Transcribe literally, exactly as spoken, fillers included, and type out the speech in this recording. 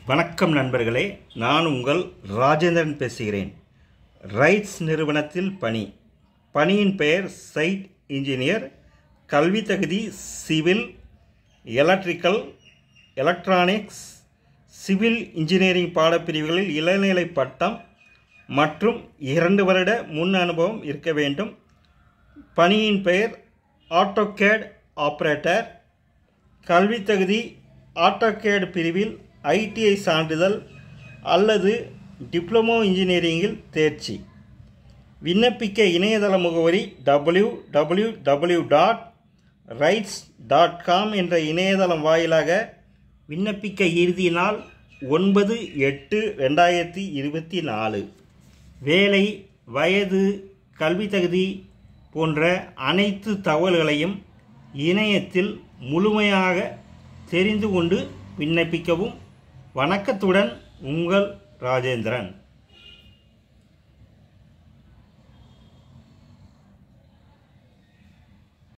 வணக்கம் நண்பர்களே, நான் உங்கள் ராஜேந்திரன் பேசுகிறேன். ரைட்ஸ் நிறுவனத்தில் பணி. பணியின் பெயர் சைட் இன்ஜினியர். கல்வி தகுதி civil, electrical, electronics, civil engineering பாடப்பிரிவுகளில் இளநிலை பட்டம் மற்றும் இரண்டு வருட முன் அனுபவம் இருக்க வேண்டும். பணியின் பெயர் ஆட்டோகேட் ஆப்ரேட்டர். கல்வி தகுதி ஆட்டோகேட் பிரிவில் ஐடிஐ சான்றிதழ் அல்லது டிப்ளமோ இன்ஜினியரிங்கில் தேர்ச்சி. விண்ணப்பிக்க இணையதள முகவரி W W W dot RITES dot com என்ற இணையதளம் வாயிலாக விண்ணப்பிக்க இறுதி நாள் ஒன்பது எட்டு ரெண்டாயிரத்தி இருபத்தி நாலு. வேலை, வயது, கல்வி தகுதி போன்ற அனைத்து தகவல்களையும் இணையத்தில் முழுமையாக தெரிந்து கொண்டு விண்ணப்பிக்கவும். வணக்கத்துடன் உங்கள் ராஜேந்திரன்.